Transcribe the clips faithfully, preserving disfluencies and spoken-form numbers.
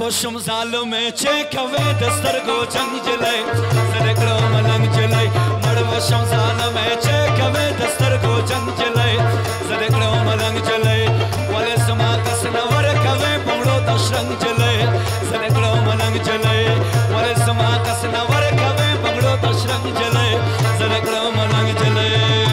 باشم ظالم چه کوي دستر گو جنگ جلای زرکړو ملنګ جلای مړ باشم ظالم چه کوي دستر گو جنگ جلای زرکړو ملنګ جلای ولې سما کس نور کوي بنگړو تشرنګ جلای زرکړو ملنګ جلای ولې سما کس نور کوي بنگړو تشرنګ جلای زرکړو ملنګ جلای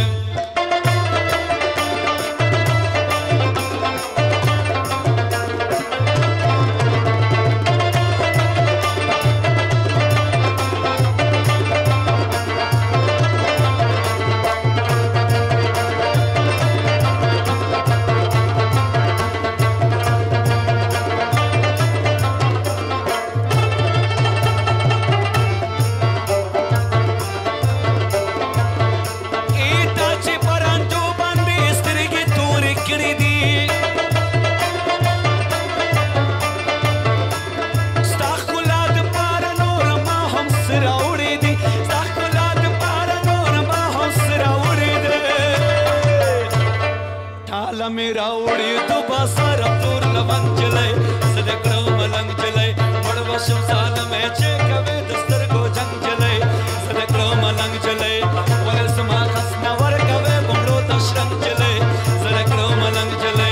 मेरा उड़ी तो बासर तोर लवन चले सदकड़ो मलंग चले मड़वा शमशान में चे कवे दस्तर को जंग चले सदकड़ो मलंग चले वले समा खसना वर कवे बंगड़ो तशरंग चले सदकड़ो मलंग चले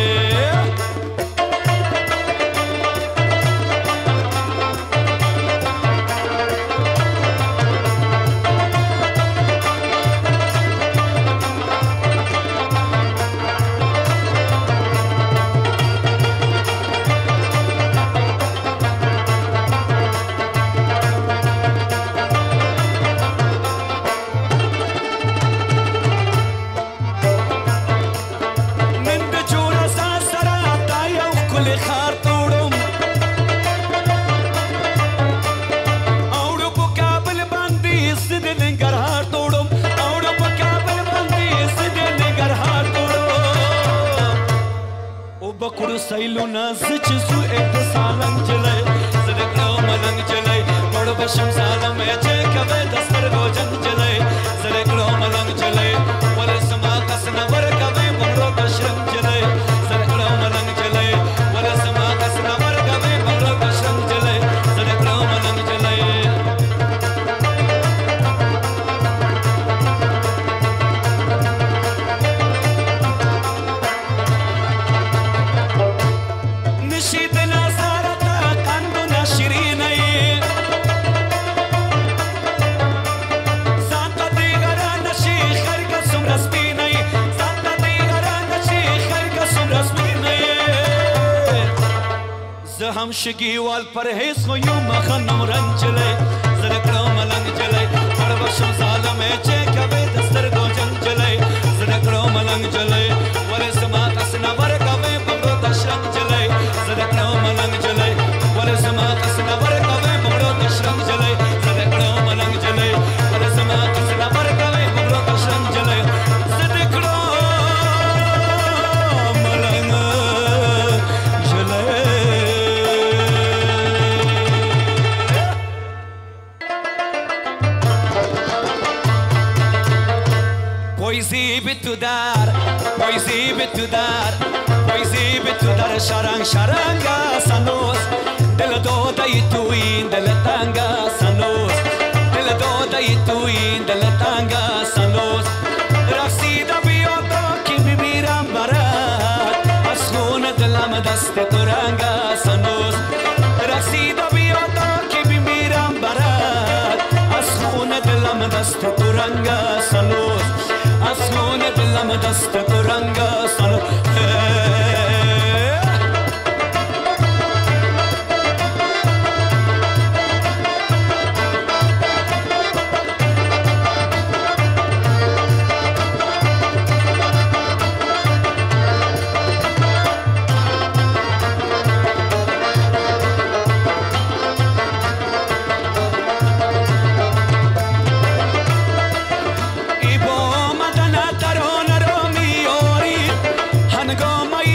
बकुड़ सैलू न सच सु एक सालंग चले सदकड़ो मलंग चले बड़ बशम सालम में चे कवे दस्तर गो जंग चले सदकड़ो मलंग चले वले समा कस नवर कवे बंगड़ो तशरंग चले सदकड़ो मलंग चले वले समा कस नवर कवे बंगड़ो तशरंग चले सदकड़ो मलंग चले हम शिगी वाल परहेज को यूं मखनम रंग चले सदकड़ो मलंग चले बड़ बशम साल में चे कवे दस्तर को जंग चले सदकड़ो मलंग चले वले समा कस नवर कवे बंगड़ो तशरंग चले सदकड़ो मलंग चले वले समा कस नवर कवे बंगड़ो तशरंग चले सदकड़ो मलंग चले वले समा कस नवर कवे बंगड़ो तशरंग चले सदकड़ो मलंग चले Poesie bitudar, poesie bitudar, poesie bitudar, sharang sharanga sanos, del do da ituin del tanga sanos, del do da ituin del tanga sanos, rafsida bioto ki miram barat, ashuna del amadaste turanga sanos, rafsida bioto ki miram barat, ashuna del amadaste turanga sanos. Asmone dilam dast turanga san Go my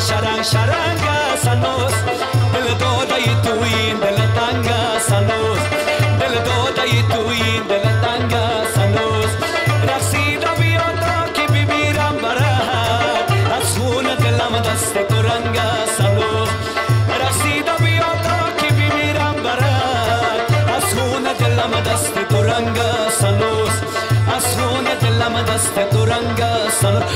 sharang sharanga sanos dil do dai tuin dil tanga sanos dil do dai tuin dil tanga sanos rasida biota ki bibiram barat asuna dilam daste turanga sanos rasida biota ki bibiram barat asuna dilam daste turanga sanos asuna dilam daste turanga sanos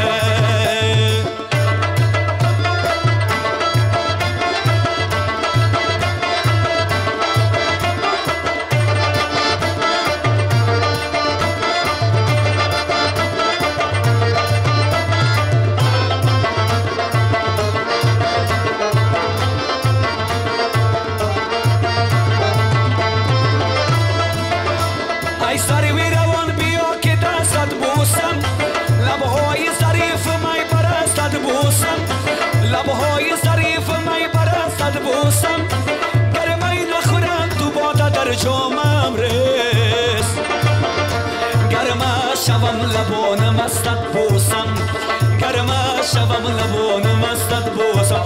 لبهای ظریف می برستد بوسم گرمی نخورم تو بادا در جامم رس گرما شوم لبانم استد بوسم گرما شوم لبانم استد بوسم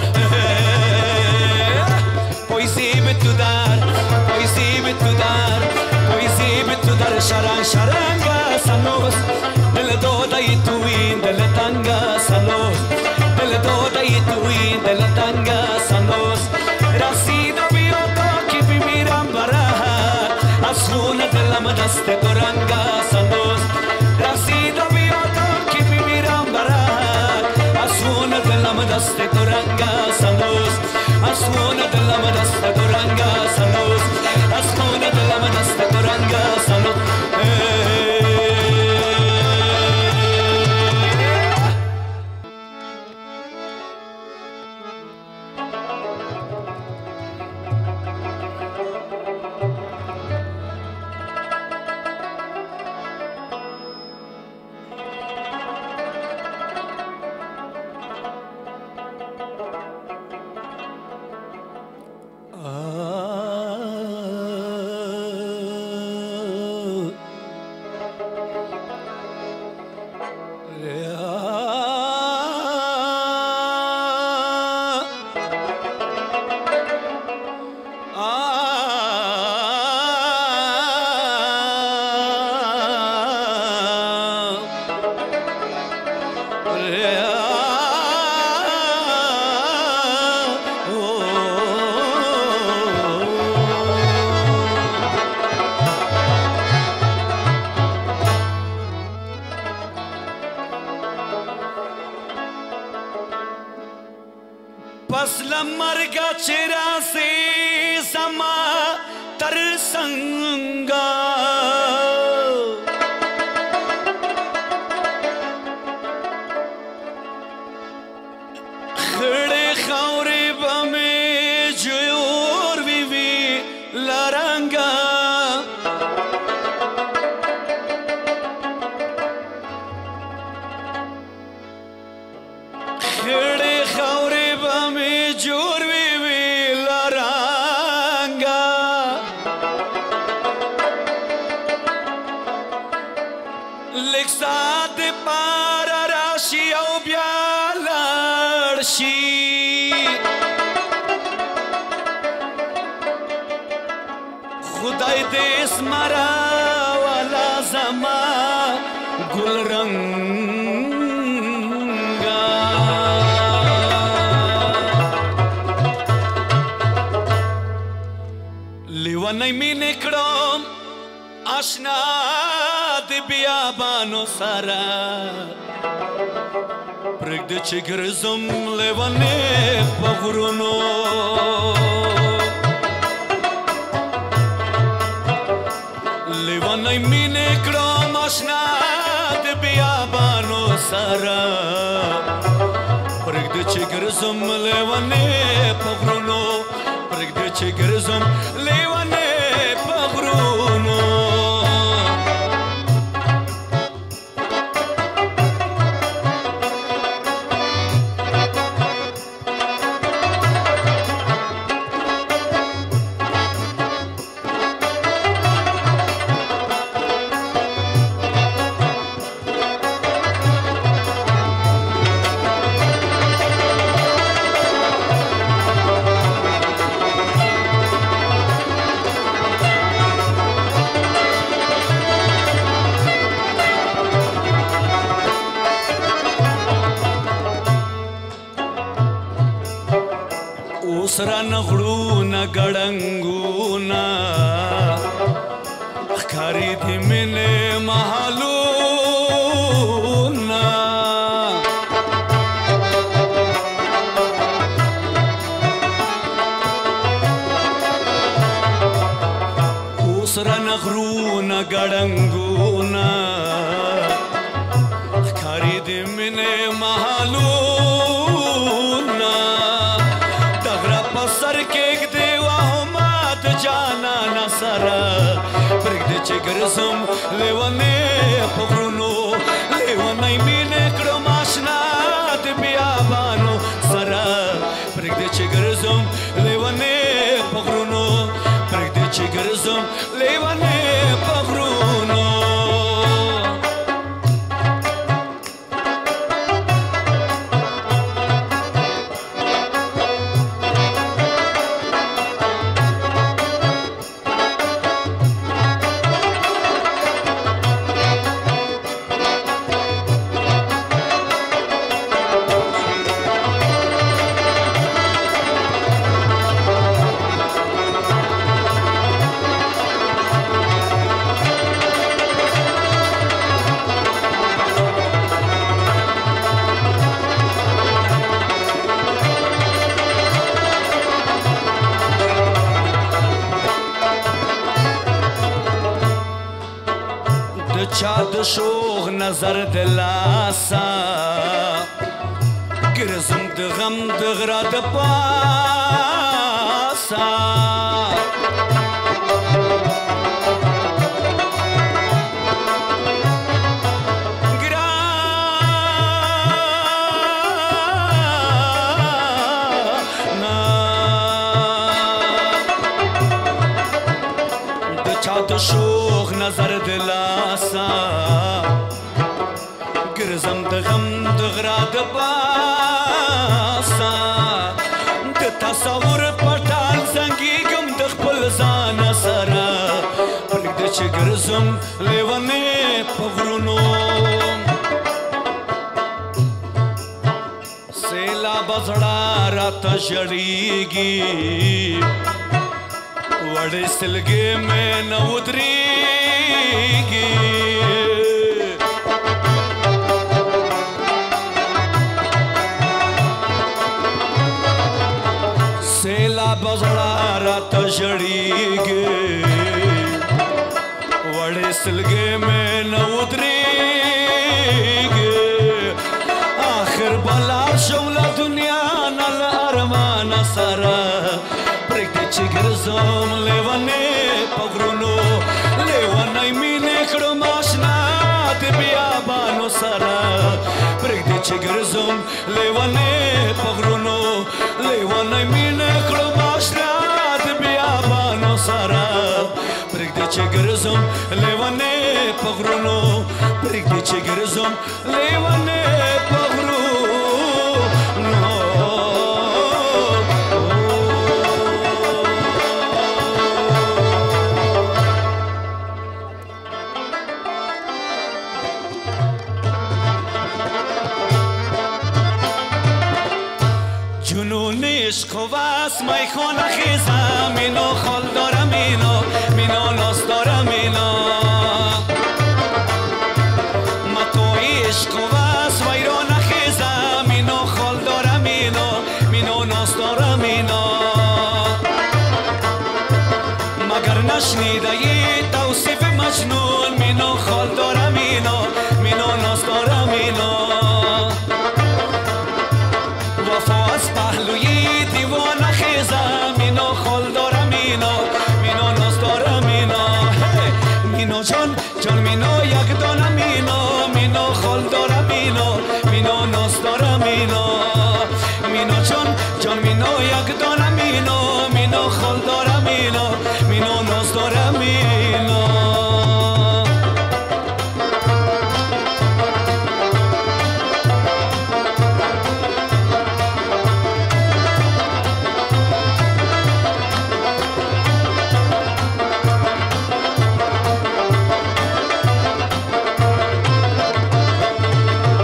پایزی به تو در پایزی به تو در پایزی به تو در شرنگ شرنگ سنوس دل دادای توین دل تنگ سنوس دل دادای توین دل تنگ سنوس رسید بیا تا که بمیرم برات از خون دلم دست تو رنگ سنوس رسید بیا تا که بمیرم برات از خون دلم دست تو رنگ سنوس از خون دلم دست تو رنگ سنوس از خون دلم دست تو رنگ سنوس پس لمرگا چرا سے زما ترسنگا خڑے خورے بمے جور وی وی لارنگا خڑے خورے جور وی وی لارانگا لیک سات پار راشی او بیا لڑشی خدای دیس مرا والا زما گل رنگا لیوانی می نکڑم آشنا دی بیابانو سارا پرگد چه گرزم لیوانی پغرونو لیوانی می نکڑم آشنا دی بیابانو سارا پرگد چه گرزم لیوانی پغرونو پرگد چه گرزم لیوانی پغرونو اوسرن غړونه ګړنګونه ښکاري دي مینې محلونه اوسرن غړونه ګړنګونه ښکاري دي مینې محلونه سر کېږدې وهمه د جانانه سره پرېږدې چې ګرځم لیونې په غرونو لیونۍ مینې کړم اشنا د بیابانو سره پرېږدې چې ګرځم لیونې په غرونو پرېږدې چې ګرځم لیونې په غرونو چا د شوق نظر د لاسا ګرځم د غم د غره د پاسا ګرانه د چا د شوق نظر د لاسا ګرځم د غم د غره د پاسا د تصور پټال زنګېږم د خپل ځان سره پرېږده چې ګرځم لیونې په غرونو سیلابه زړه راته ژړېږي وړې سلګې مې نه ودرېږي سیلابه زړه راته ژړېږي وړې سلګې مې نه ودرېږي آخر به لاړ شم له دنیا نه له ارمانه سره پرېږدې چې ګرځم لیونې په غرونو لیونۍ مینې کړم اشنا د بیابانو سره پرېږدې چې ګرځم لیونې په غرونو لیونۍ مینې کړم اشنا د بیابانو سره پرېږدې چې ګرځم لیونې په غرونو پرېږدې چې ګرځم لیونې په غرونو جنون عشق و وصل میخانه خیزم اینو خال دارم اینو مینو ناز دارم اینو متوی عشق و وصل ویرانه خیزم اینو خال دارم اینو مینو ناز دارم اینو مگر نشنیده ی توصیف مجنون مینو خال دارم اینو مینو ناز دارم اینو وفا از پهلوی دیوانه خیزم اینو خال دارم اینو مینو ناز دارم اینو مینو جان جان مینو یک دانم اینو مینو خال دارم اینو مینو ناز دارم اینو مینو جان جان مینو یک دانم اینو مینو خال دارم اینو مینو ناز دارم اینو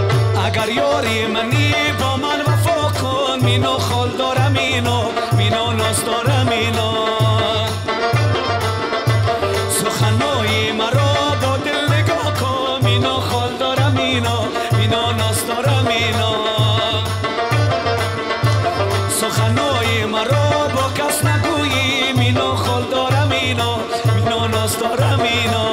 منی با من وفا کن مینو خال دارم اینو مینو سخنای مرا با کس نگویی مینو خال دارم اینا مینو ناز دارم اینا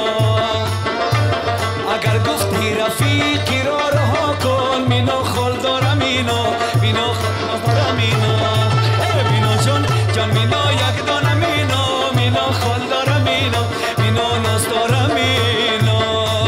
اگر گفتی رفیقی را رها کن مینو خال دارم اینا مینو خال دارم اینا مینو جان جان مینو یک دانم اینا مینو خال دارم اینا مینو ناز دارم اینا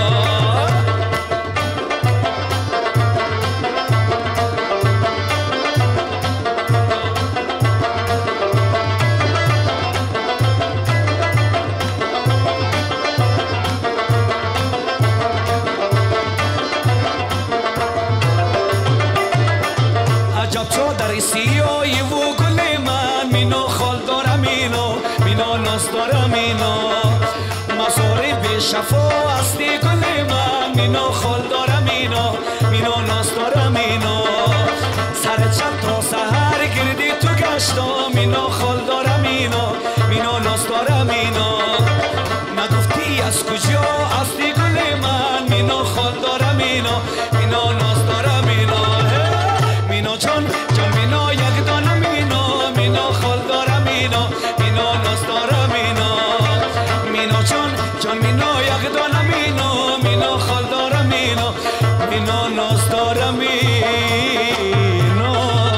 سیایی و گل من مینو خال دارم اینو مینو ناز دارم اینو مزاره به شفا هستی گل من مینو خال دارم اینو مینو ناز دارم اینو سر چند تا سهر گردی تو گشتا مینو خال دارم اینو مینو ناز دارم اینو نگفتی از کجا هستی گل من مینو خال دارم اینو مینو ناز دارم اینو مینو جان جان مینو یک دانم مینو مینو خال دارم اینو مینو ناز دارم اینو مینو جان جان مینو یک دانم مینو مینو خال دارم اینو مینو ناز دارم اینو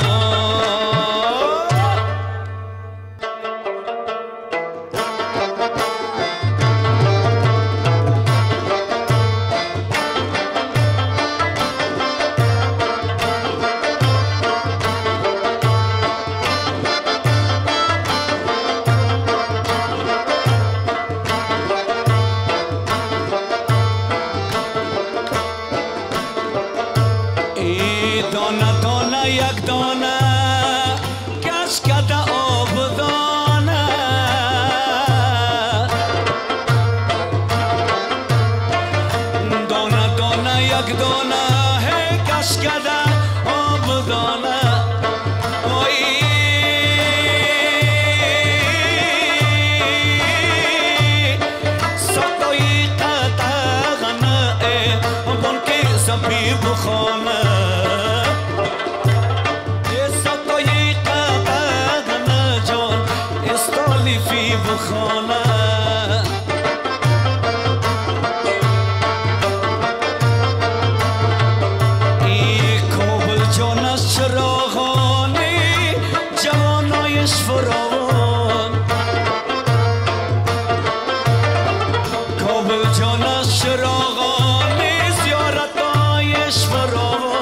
دانه دانه یک دانه کش کده آب دانه دانه دانه یک دانه کش کده آب دانه صدای قطعه بان که زبی بخانه فی بخانه ای کابل جانش چراغانی جوانایش فراوان کابل جانش چراغانی زیارتایش فراوان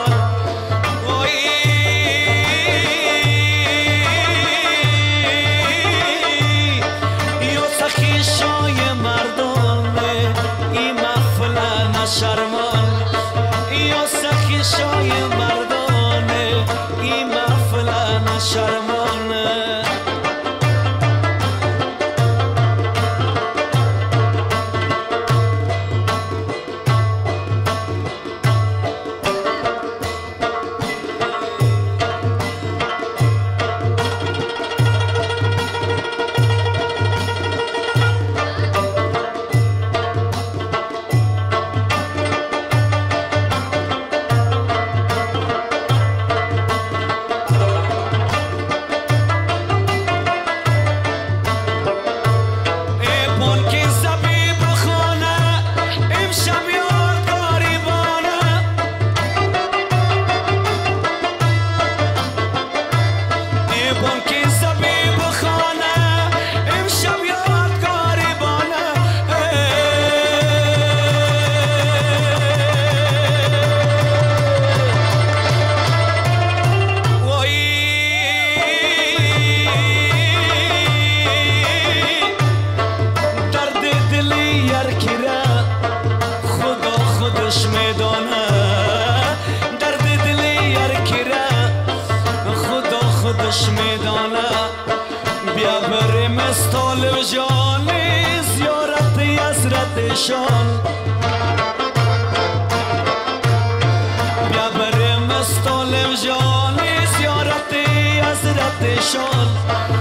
شرمان یا سخی شای مردانه ای محفل شرمانه میدانه بیا بریم از طالب جانی زیارت حضرتشان بیا بریم از طالب جانی زیارت حضرتشان